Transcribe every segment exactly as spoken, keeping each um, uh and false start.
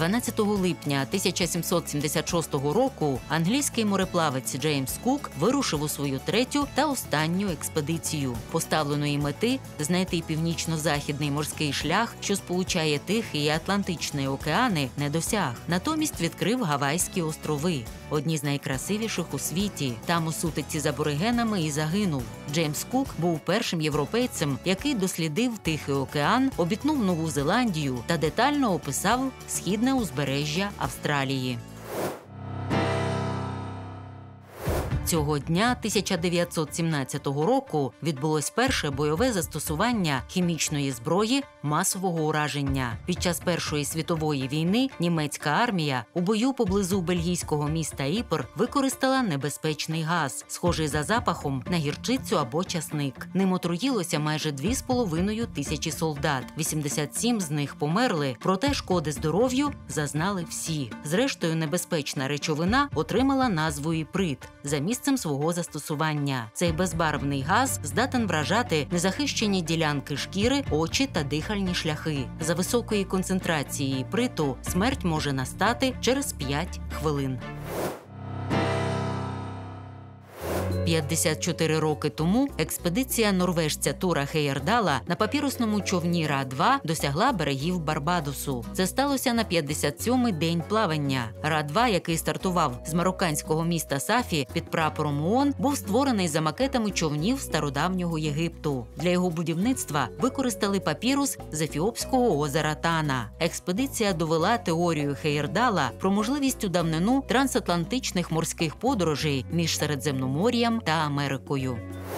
дванадцятого липня тисяча сімсот сімдесят шостого року англійський мореплавець Джеймс Кук вирушив у свою третю та останню експедицію. Поставленої мети – знайти північно-західний морський шлях, що сполучає Тихий і Атлантичний океани, не досяг. Натомість відкрив Гавайські острови – одні з найкрасивіших у світі. Там у сутичці з аборигенами і загинув. Джеймс Кук був першим європейцем, який дослідив Тихий океан, обітнув Нову Зеландію та детально описав східне узбережжя Австралії. Цього дня тисяча дев'ятсот сімнадцятого року відбулось перше бойове застосування хімічної зброї масового ураження. Під час Першої світової війни німецька армія у бою поблизу бельгійського міста Іпр використала небезпечний газ, схожий за запахом на гірчицю або часник. Ним отруїлося майже дві з половиною тисячі солдат. вісімдесят сім з них померли, проте шкоди здоров'ю зазнали всі. Зрештою, небезпечна речовина отримала назву іприт за місцем свого застосування. Цей безбарвний газ здатен вражати незахищені ділянки шкіри, очі та дихальні шляхи. За високої концентрації іприту смерть може настати через п'ять хвилин. п'ятдесят чотири роки тому експедиція норвежця Тура Хейердала на папірусному човні Ра два досягла берегів Барбадосу. Це сталося на п'ятдесят сьомий день плавання. Ра два, який стартував з марокканського міста Сафі під прапором ООН, був створений за макетами човнів стародавнього Єгипту. Для його будівництва використали папірус з Ефіопського озера Тана. Експедиція довела теорію Хейердала про можливість у давнину трансатлантичних морських подорожей між Середземномор'ям та Америкою.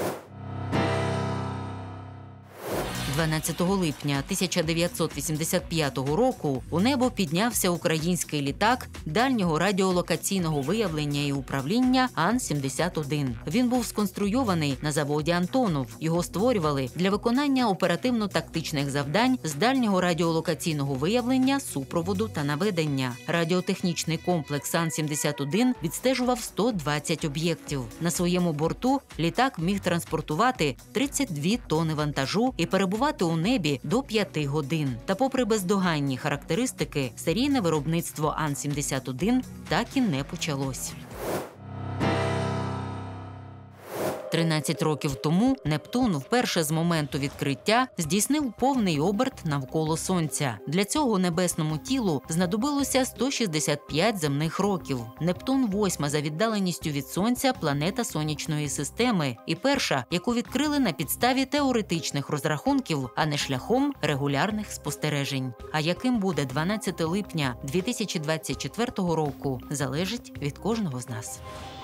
дванадцятого липня тисяча дев'ятсот вісімдесят п'ятого року у небо піднявся український літак дальнього радіолокаційного виявлення і управління Ан сімдесят один. Він був сконструйований на заводі «Антонов». Його створювали для виконання оперативно-тактичних завдань з дальнього радіолокаційного виявлення, супроводу та наведення. Радіотехнічний комплекс Ан сімдесят один відстежував сто двадцять об'єктів. На своєму борту літак міг транспортувати тридцять дві тонни вантажу і перебувати у небі до п'яти годин. Та попри бездоганні характеристики, серійне виробництво Ан сімдесят один так і не почалось. тринадцять років тому Нептун вперше з моменту відкриття здійснив повний оберт навколо Сонця. Для цього небесному тілу знадобилося сто шістдесят п'ять земних років. Нептун – восьма за віддаленістю від Сонця планета Сонячної системи і перша, яку відкрили на підставі теоретичних розрахунків, а не шляхом регулярних спостережень. А яким буде дванадцяте липня дві тисячі двадцять четвертого року, залежить від кожного з нас.